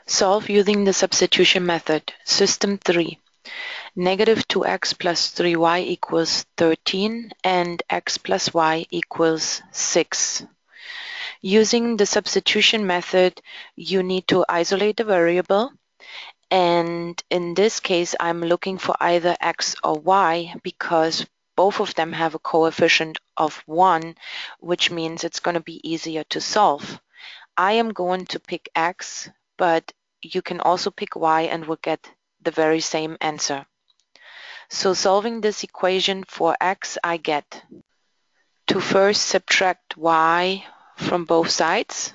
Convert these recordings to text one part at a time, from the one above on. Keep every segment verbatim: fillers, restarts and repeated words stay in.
Solve using the substitution method. System three. Negative two x plus three y equals thirteen and x plus y equals six. Using the substitution method, you need to isolate the variable. And in this case, I'm looking for either x or y because both of them have a coefficient of one, which means it's going to be easier to solve. I am going to pick x, but you can also pick y and we'll get the very same answer. So solving this equation for x, I get to first subtract y from both sides.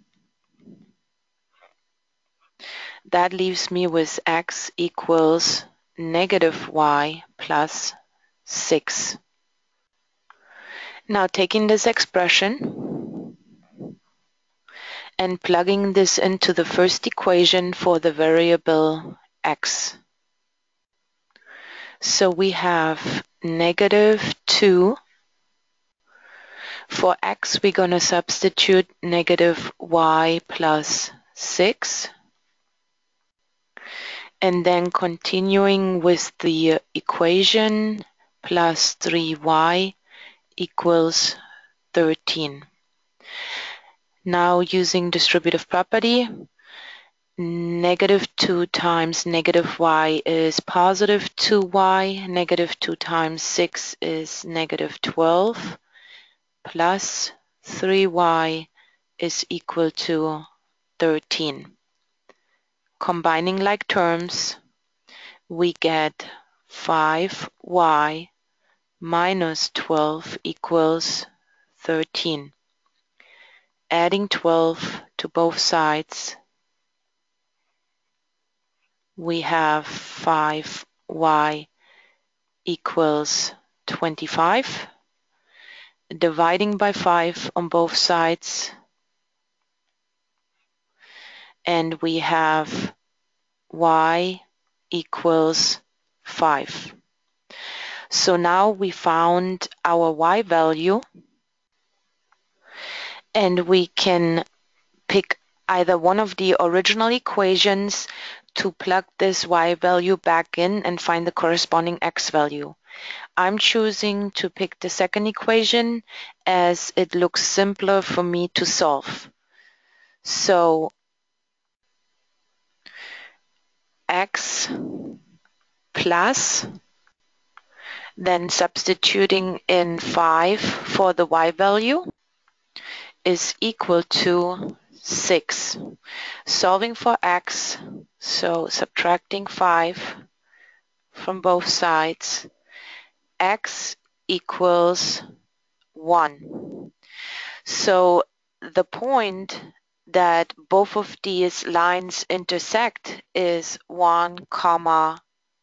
That leaves me with x equals negative y plus six. Now taking this expression and plugging this into the first equation for the variable x. So we have negative two. For x, we're going to substitute negative y plus six. And then continuing with the equation, plus three y equals thirteen. Now using distributive property, negative two times negative y is positive two y, negative two times six is negative twelve, plus three y is equal to thirteen. Combining like terms, we get five y minus twelve equals thirteen. Adding twelve to both sides, we have five y equals twenty-five. Dividing by five on both sides, and we have y equals five. So now we found our y value, and we can pick either one of the original equations to plug this y value back in and find the corresponding x value. I'm choosing to pick the second equation as it looks simpler for me to solve. So x plus, then substituting in five for the y value, is equal to six. Solving for x, so subtracting five from both sides, x equals one. So the point that both of these lines intersect is one comma,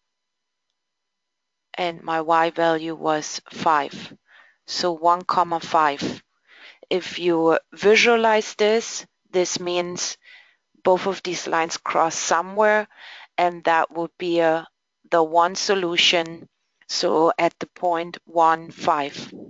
and my y value was five. So one comma five. If you visualize this, this means both of these lines cross somewhere, and that would be a, the one solution. So at the point one, five.